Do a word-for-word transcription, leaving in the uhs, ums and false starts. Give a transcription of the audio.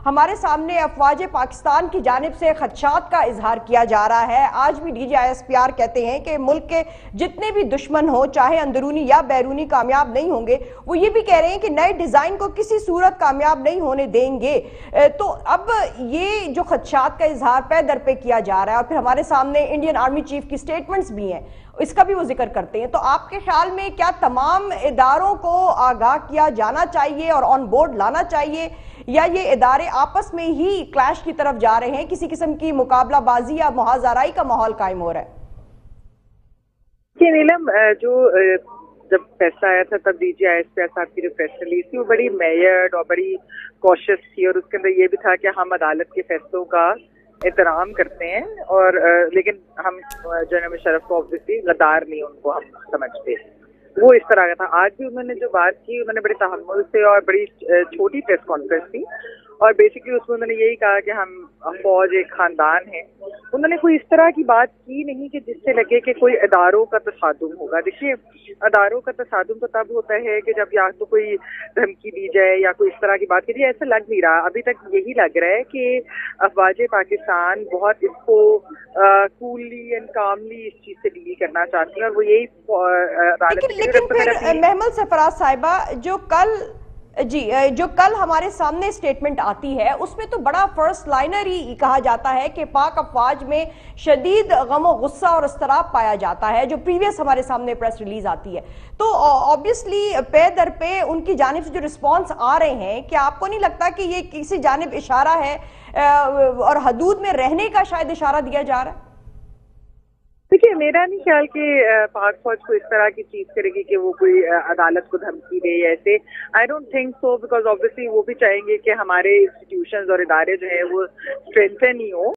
ہمارے سامنے افواج پاکستان کی جانب سے خدشات کا اظہار کیا جا رہا ہے. آج بھی D G I S P R کہتے ہیں کہ ملک کے جتنے بھی دشمن ہوں چاہے اندرونی یا بیرونی کامیاب نہیں ہوں گے. وہ یہ بھی کہہ رہے ہیں کہ نئے ڈیزائن کو کسی صورت کامیاب نہیں ہونے دیں گے. تو اب یہ جو خدشات کا اظہار پے در پہ کیا جا رہا ہے اور پھر ہمارے سامنے انڈین آرمی چیف کی سٹیٹمنٹس بھی ہیں, اس کا بھی وہ ذکر کرتے ہیں. تو آپ کے خیال میں کیا تمام اداروں کو آگاہ کیا جانا چاہیے اور آن بورڈ لانا چاہیے, یا یہ ادارے آپس میں ہی کلیش کی طرف جا رہے ہیں, کسی قسم کی مقابلہ بازی یا محاذ آرائی کا ماحول قائم ہو رہا ہے؟ کہ نیلم, جو جب فیصلہ آیا تھا تب D G I S P R صاحب کی جو پریس ریلیز تھی وہ بڑی میئرڈ اور بڑی کوشش تھی, اور اس کے اندر یہ بھی تھا کہ ہم عدالت کے فیصلوں کا احترام کرتے ہیں, اور لیکن ہم جنرل مشرف کو obviously غدار نہیں ان کو ہم سمجھتے. وہ اس طرح کا تھا. آج بھی انہوں نے جو بات کی انہوں نے بڑے تحمل سے, اور بڑی چھوٹی پریس کانفرنس تھی, اور بیسکلی اس میں انہوں نے یہی کہا کہ ہم فوج ایک خاندان ہے. انہوں نے کوئی اس طرح کی بات کی نہیں کہ جس سے لگے کہ کوئی اداروں کا تصادم ہوگا. دیکھیے, اداروں کا تصادم تو تب ہوتا ہے کہ جب یا تو کوئی دھمکی دی جائے یا کوئی اس طرح کی بات کی جائے. ایسا لگ نہیں رہا, ابھی تک یہی لگ رہا ہے کہ افواج پاکستان بہت اس کو کوللی اینڈ کاملی اس چیز سے ڈیل کرنا چاہتی ہیں, اور وہ یہی لیکن لیکن پھر محمل سرفراز صاحبہ جو کل جی جو کل ہمارے سامنے سٹیٹمنٹ آتی ہے اس میں تو بڑا فرسٹ لائنر ہی کہا جاتا ہے کہ پاک افواج میں شدید غم و غصہ اور اضطراب پایا جاتا ہے, جو پریویس ہمارے سامنے پریس ریلیز آتی ہے. تو آبویسلی پے در پہ ان کی جانب سے جو رسپانس آ رہے ہیں, کیا آپ کو نہیں لگتا کہ یہ کسی جانب اشارہ ہے اور حدود میں رہنے کا شاید اشارہ دیا جا رہا ہے؟ دیکھیے, میرا نہیں خیال کہ پاک فوج کو اس طرح کی چیز کرے گی کہ وہ کوئی عدالت کو دھمکی دے یا ایسے. I don't think so, because obviously وہ بھی چاہیں گے کہ ہمارے انسٹیٹیوشنز اور ادارے جو ہیں وہ اسٹرینتھن ہی ہوں.